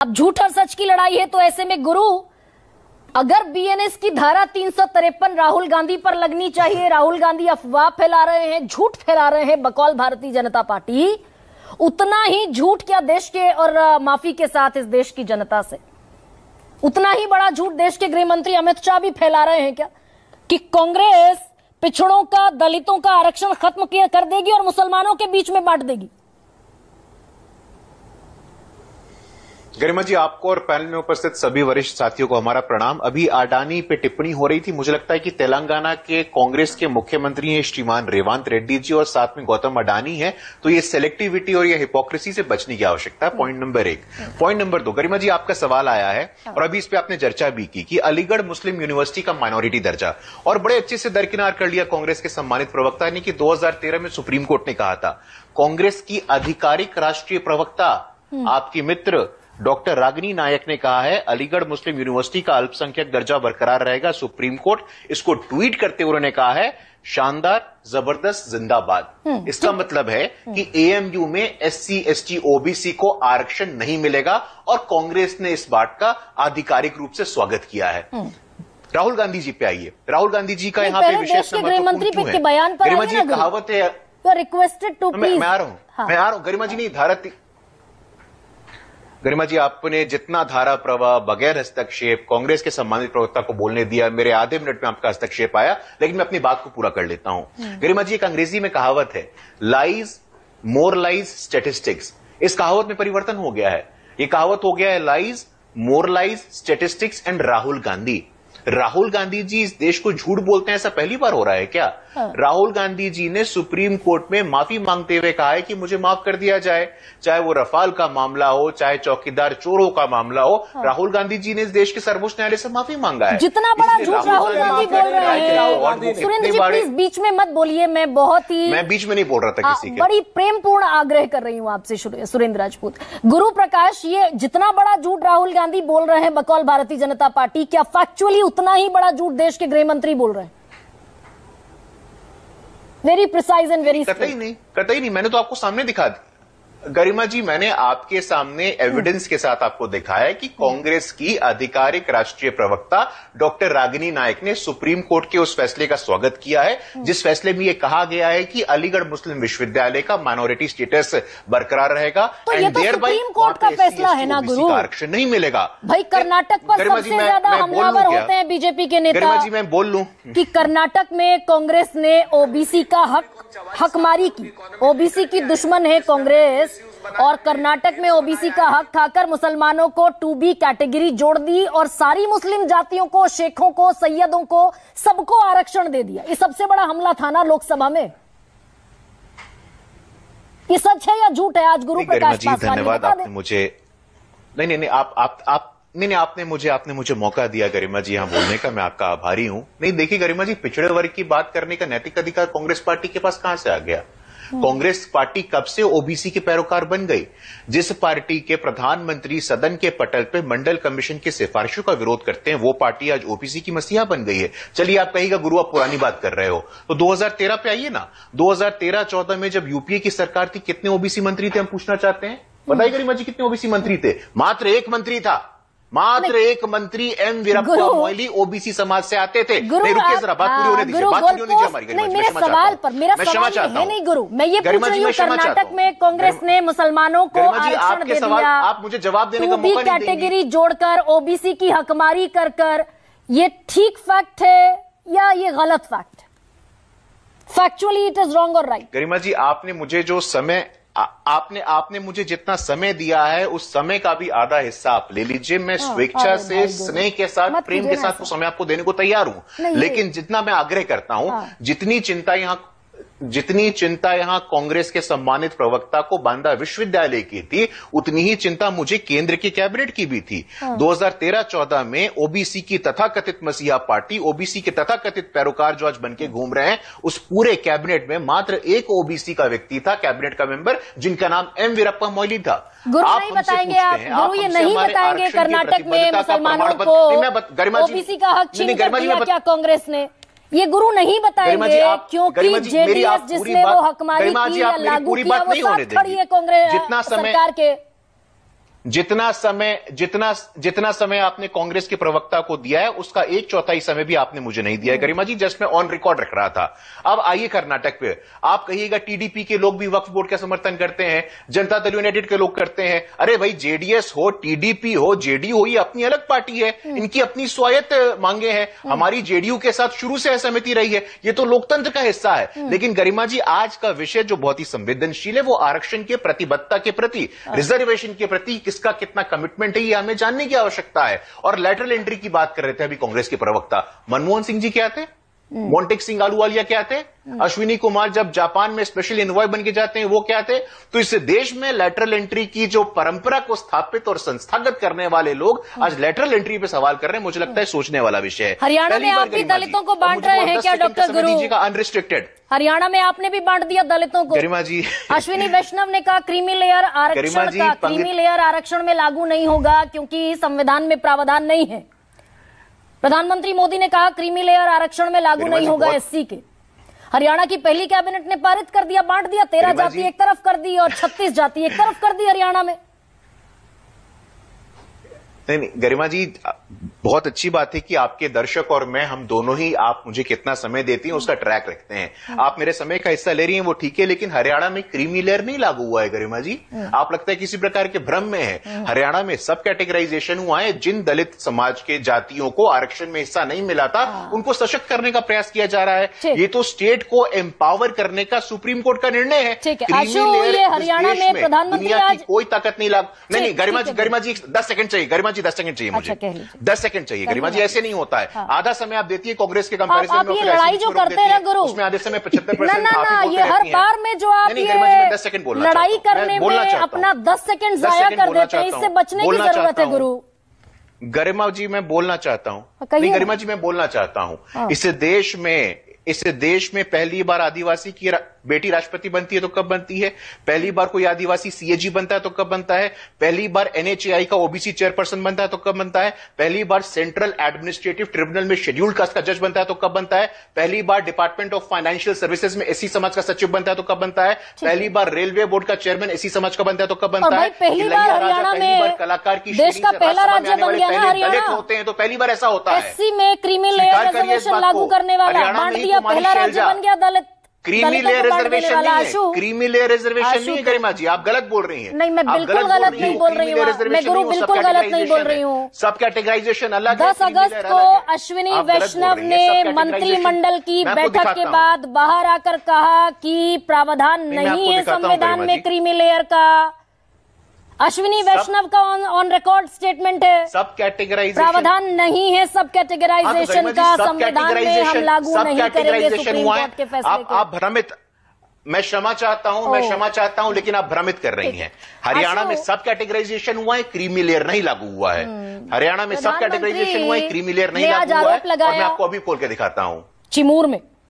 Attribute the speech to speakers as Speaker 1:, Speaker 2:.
Speaker 1: अब झूठ और सच की लड़ाई है, तो ऐसे में गुरु, अगर बीएनएस की धारा 353 राहुल गांधी पर लगनी चाहिए, राहुल गांधी अफवाह फैला रहे हैं, झूठ फैला रहे हैं बकौल भारतीय जनता पार्टी, उतना ही झूठ क्या देश के और माफी के साथ इस देश की जनता से, उतना ही बड़ा झूठ देश के गृह मंत्री अमित शाह भी फैला रहे हैं क्या कि कांग्रेस पिछड़ों का, दलितों का आरक्षण खत्म कर देगी और मुसलमानों के बीच में बांट देगी।
Speaker 2: गरिमा जी, आपको और पैनल में उपस्थित सभी वरिष्ठ साथियों को हमारा प्रणाम। अभी अडानी पे टिप्पणी हो रही थी, मुझे लगता है कि तेलंगाना के कांग्रेस के मुख्यमंत्री हैं श्रीमान रेवंत रेड्डी जी और साथ में गौतम अडानी है, तो ये सेलेक्टिविटी और ये हिपोक्रेसी से बचने की आवश्यकता है। Point number 1। Point number 2, Garima ji आपका सवाल आया है और अभी इस पे आपने चर्चा भी की कि अलीगढ़ मुस्लिम यूनिवर्सिटी का माइनॉरिटी दर्जा, और बड़े अच्छे से दरकिनार कर लिया कांग्रेस के सम्मानित प्रवक्ता ने कि 2013 में सुप्रीम कोर्ट ने कहा था, कांग्रेस की आधिकारिक राष्ट्रीय प्रवक्ता आपकी मित्र डॉक्टर रागिनी नायक ने कहा है अलीगढ़ मुस्लिम यूनिवर्सिटी का अल्पसंख्यक दर्जा बरकरार रहेगा। सुप्रीम कोर्ट इसको ट्वीट करते हुए उन्होंने कहा है शानदार, जबरदस्त, जिंदाबाद। इसका मतलब है कि एएमयू में एससी, एसटी, ओबीसी को आरक्षण नहीं मिलेगा और कांग्रेस ने इस बात का आधिकारिक रूप से स्वागत किया है। राहुल गांधी जी पे आइए। राहुल गांधी जी का यहाँ पे विशेष
Speaker 1: गृहमंत्री के बयान पर
Speaker 2: गरिमा जी कहावत है,
Speaker 1: रिक्वेस्टेड टू प्लीज।
Speaker 2: मैं आ रहा हूं गरिमा जी। नहीं, गरिमा जी आपने जितना धारा प्रवाह बगैर हस्तक्षेप कांग्रेस के सम्मानित प्रवक्ता को बोलने दिया, मेरे आधे मिनट में आपका हस्तक्षेप आया, लेकिन मैं अपनी बात को पूरा कर लेता हूं। गरिमा जी, एक अंग्रेजी में कहावत है, लाइज मोरलाइज स्टेटिस्टिक्स। इस कहावत में परिवर्तन हो गया है। यह कहावत हो गया है lies more lies statistics and Rahul Gandhi. Rahul Gandhi ji इस देश को झूठ बोलते हैं, ऐसा पहली बार हो रहा है क्या? राहुल गांधी जी ने सुप्रीम कोर्ट में माफी मांगते हुए कहा है कि मुझे माफ कर दिया जाए, चाहे वो रफाल का मामला हो, चाहे चौकीदार चोरों का मामला हो। राहुल गांधी जी ने इस देश के सर्वोच्च न्यायालय से माफी मांगा है।
Speaker 1: जितना बड़ा झूठ राहुल गांधी बोल रहे हैं, सुरेंद्र जी प्लीज बीच में मत बोलिए, मैं बीच में
Speaker 2: नहीं बोल रहा था किसी के।
Speaker 1: बड़ी प्रेमपूर्ण आग्रह कर रही हूं आपसे सुरेंद्र राजपूत। गुरु प्रकाश, ये जितना बड़ा झूठ राहुल गांधी बोल रहे हैं बकौल भारतीय जनता पार्टी, क्या फैक्चुअली उतना ही बड़ा झूठ देश के गृह मंत्री बोल रहे हैं? वेरी प्रिसाइज एंड वेरी
Speaker 2: कतई नहीं, मैंने तो आपको सामने दिखा दी। गरिमा जी, मैंने आपके सामने एविडेंस के साथ आपको दिखाया कि कांग्रेस की आधिकारिक राष्ट्रीय प्रवक्ता डॉक्टर रागिनी नायक ने सुप्रीम कोर्ट के उस फैसले का स्वागत किया है जिस फैसले में यह कहा गया है कि अलीगढ़ मुस्लिम विश्वविद्यालय का माइनॉरिटी स्टेटस बरकरार रहेगा।
Speaker 1: तो ये तो सुप्रीम कोर्ट का फैसला है ना गुरु,
Speaker 2: आरक्षण नहीं मिलेगा।
Speaker 1: भाई कर्नाटक पर सबसे ज्यादा हमलावर होते हैं बीजेपी के नेता।
Speaker 2: गरिमा जी, मैं बोल लूं
Speaker 1: कि कर्नाटक में कांग्रेस ने ओबीसी का हकमारी की, ओबीसी की दुश्मन है कांग्रेस, और कर्नाटक में ओबीसी का हक खाकर मुसलमानों को 2B कैटेगरी जोड़ दी और सारी मुस्लिम जातियों को, शेखों को, सैयदों को, सबको आरक्षण दे दिया। ये सबसे बड़ा हमला था ना लोकसभा में। ये सच है या झूठ है? आज गुरु प्रकाश पासवान,
Speaker 2: धन्यवाद, आपने मुझे आपने मुझे मौका दिया गरिमा जी यहां बोलने का, मैं आपका आभारी हूं। नहीं देखिए गरिमा जी, पिछड़े वर्ग की बात करने का नैतिक अधिकार कांग्रेस पार्टी के पास कहां से आ गया? कांग्रेस पार्टी कब से ओबीसी के पैरोकार बन गई? जिस पार्टी के प्रधानमंत्री सदन के पटल पे मंडल कमीशन की सिफारिशों का विरोध करते हैं, वो पार्टी आज ओबीसी की मसीहा बन गई है। चलिए आप कहिएगा गुरु आप पुरानी बात कर रहे हो, तो 2013 पे आइए ना। 2013-14 में जब यूपीए की सरकार थी, कितने ओबीसी मंत्री थे हम पूछना चाहते हैं? बताइए गरिमा जी, कितने ओबीसी मंत्री थे? मात्र एक मंत्री था, मात्र एक मंत्री एम वीरप्पा मोइली ओबीसी समाज से आते थे। नहीं रुकिए जरा, बात पूरी होने दीजिए, बात पूरी होने दीजिए हमारी।
Speaker 1: नहीं, मेरे सवाल पर मेरा सवाल है नहीं गुरु, मैं ये पूछ रही हूँ कर्नाटक में कांग्रेस ने मुसलमानों को आरक्षण दे दिया,
Speaker 2: आप मुझे जवाब देने का मौका नहीं देंगे।
Speaker 1: कैटेगरी जोड़कर ओबीसी की हकमारी कर ये ठीक फैक्ट है या ये गलत फैक्ट है? फैक्चुअली इट इज रॉन्ग और राइट?
Speaker 2: गरिमा जी, आपने मुझे जो समय आपने मुझे जितना समय दिया है उस समय का भी आधा हिस्सा आप ले लीजिए। मैं स्वेच्छा से, स्नेह के साथ, प्रेम के साथ वो समय आपको देने को तैयार हूं, लेकिन जितना मैं आग्रह करता हूं, जितनी चिंता यहां कांग्रेस के सम्मानित प्रवक्ता को बांदा विश्वविद्यालय की थी, उतनी ही चिंता मुझे केंद्र की कैबिनेट की भी थी। 2013-14 में ओबीसी की तथाकथित मसीहा पार्टी, ओबीसी के तथाकथित पैरोकार जो आज बनके घूम रहे हैं, उस पूरे कैबिनेट में मात्र एक ओबीसी का व्यक्ति था, कैबिनेट का मेंबर, जिनका नाम एम वीरप्पा मोइली था।
Speaker 1: गुरु नहीं बताएंगे आप? गुरु ये नहीं बताएंगे कर्नाटक में मुसलमानों को ओबीसी का हक छीन कर दिया क्या कांग्रेस ने? ये गुरु नहीं बताएंगे क्योंकि जेडीएस जिसने वो हकमारी की या लागू किया वो साथ खड़ी है कांग्रेस सरकार के।
Speaker 2: जितना समय आपने कांग्रेस के प्रवक्ता को दिया है उसका 1/4 समय भी आपने मुझे नहीं दिया है गरिमा जी। जस्ट मैं ऑन रिकॉर्ड रख रहा था। अब आइए कर्नाटक पे, आप कहिएगा टीडीपी के लोग भी वक्फ बोर्ड का समर्थन करते हैं, जनता दल यूनाइटेड के लोग करते हैं। अरे भाई, जेडीएस हो, टीडीपी हो, जेडीयू हो, ये अपनी अलग पार्टी है, इनकी अपनी स्वायत्त मांगे हैं। हमारी जेडीयू के साथ शुरू से असहमति रही है, ये तो लोकतंत्र का हिस्सा है। लेकिन गरिमा जी, आज का विषय जो बहुत ही संवेदनशील है वो आरक्षण के प्रतिबद्धता के प्रति, रिजर्वेशन के प्रति किसका कितना कमिटमेंट है, ये हमें जानने की आवश्यकता है। और लैटरल एंट्री की बात कर रहे थे अभी कांग्रेस के प्रवक्ता मनमोहन सिंह जी क्या थे, मोंटेक सिंह आलूवालिया क्या थे, अश्विनी कुमार जब जापान में स्पेशल इन्वॉय बन के जाते हैं वो क्या थे। तो इस देश में लैटरल एंट्री की जो परंपरा को स्थापित और संस्थागत करने वाले लोग आज लैटरल एंट्री पे सवाल कर रहे हैं। मुझे लगता है सोचने वाला विषय है।
Speaker 1: हरियाणा में आप भी दलितों को बांट रहे हैं क्या डॉक्टर गुरु
Speaker 2: जी का अनरिस्ट्रिक्टेड?
Speaker 1: हरियाणा में आपने भी बांट दिया दलितों को
Speaker 2: गरिमा जी।
Speaker 1: अश्विनी वैष्णव ने कहा क्रीमी लेयर आरक्षण में लागू नहीं होगा क्योंकि संविधान में प्रावधान नहीं है। प्रधानमंत्री मोदी ने कहा क्रीमी लेयर आरक्षण में लागू नहीं होगा एससी के। हरियाणा की पहली कैबिनेट ने पारित कर दिया, बांट दिया, 13 जाति एक तरफ कर दी और 36 जाति एक तरफ कर दी हरियाणा में।
Speaker 2: नहीं गरिमा जी, बहुत अच्छी बात है कि आपके दर्शक और मैं, हम दोनों ही, आप मुझे कितना समय देती हैं उसका ट्रैक रखते हैं। आप मेरे समय का हिस्सा ले रही हैं वो ठीक है, लेकिन हरियाणा में क्रीमी लेयर नहीं लागू हुआ है गरिमा जी। आप लगता है किसी प्रकार के भ्रम में है। हरियाणा में सब कैटेगराइजेशन हुआ है। जिन दलित समाज के जातियों को आरक्षण में हिस्सा नहीं मिला था उनको सशक्त करने का प्रयास किया जा रहा है। ये तो स्टेट को एम्पावर करने का सुप्रीम कोर्ट का निर्णय है।
Speaker 1: हरियाणा में प्रधानमंत्री आज
Speaker 2: कोई ताकत नहीं नहीं गरिमा जी 10 सेकंड चाहिए, गरिमा जी 10 सेकंड चाहिए मुझे, 10 सेकंड चाहिए गरिमा जी। ऐसे नहीं होता है। आधा समय आप देती है कांग्रेस के कंपैरिजन में,
Speaker 1: ये लड़ाई जो करते हैं गुरु,
Speaker 2: उसमें आधे समय 75%
Speaker 1: ये हर बार में जो आप ये
Speaker 2: 10 सेकंड बोलना
Speaker 1: लड़ाई करने में अपना 10 सेकंड जाया कर देते हैं, इससे बचने की जरूरत है गुरु।
Speaker 2: गरिमा जी मैं बोलना चाहता हूं, नहीं गरिमा जी मैं बोलना चाहता हूं, इस देश में पहली बार आदिवासी की बेटी राष्ट्रपति बनती है तो कब बनती है? पहली बार कोई आदिवासी सीएजी बनता है तो कब बनता है? पहली बार एनएचएआई का ओबीसी चेयरपर्सन बनता है तो कब बनता है? पहली बार सेंट्रल एडमिनिस्ट्रेटिव ट्रिब्यूनल में शेड्यूल्ड कास्ट का जज बनता है तो कब बनता है? पहली बार डिपार्टमेंट ऑफ फाइनेंशियल सर्विसेज में एससी समाज का सचिव बनता है तो कब बनता है? पहली बार रेलवे बोर्ड का चेयरमैन एससी समाज का बनता है तो कब बनता है?
Speaker 1: पहली बार
Speaker 2: कलाकार की
Speaker 1: देश का पहला राज्य बन गया ना हरियाणा,
Speaker 2: होते हैं तो पहली बार ऐसा होता है।
Speaker 1: एससी में क्रीमी लेयर रिजर्वेशन लागू करने वाला बांट दिया, पहला राज्य बन गया दलित।
Speaker 2: क्रीमी लेयर रिजर्वेशन नहीं है, क्रीमी लेयर रिजर्वेशन नहीं है गरिमा जी, आप गलत बोल रही हैं।
Speaker 1: नहीं, मैं बिल्कुल गलत नहीं बोल रही हूँ, मैं गुरु बिल्कुल गलत नहीं बोल रही हूँ।
Speaker 2: सब कैटेगराइजेशन अलग है।
Speaker 1: 10 अगस्त को अश्विनी वैष्णव ने मंत्रिमंडल की बैठक के बाद बाहर आकर कहा कि प्रावधान नहीं है संविधान में क्रीमी लेयर का। अश्विनी वैष्णव का ऑन रिकॉर्ड स्टेटमेंट है, सब कैटेगराइजेशन प्रावधान नहीं है, सब कैटेगराइजेशन का संविधान में हम लागू नहीं करेंगे सुप्रीम कोर्ट के फैसले को।
Speaker 2: आप भ्रमित, मैं क्षमा चाहता हूं, लेकिन आप भ्रमित कर रही हैं। हरियाणा में सब कैटेगराइजेशन हुआ है, क्रीमी लेयर नहीं लागू हुआ है। हरियाणा में सब कैटेगराइजेशन हुआ है, क्रीमी लेयर नहीं लागू हुआ है। और मैं आपको अभी खोल के दिखाता हूं।
Speaker 1: चिमूर में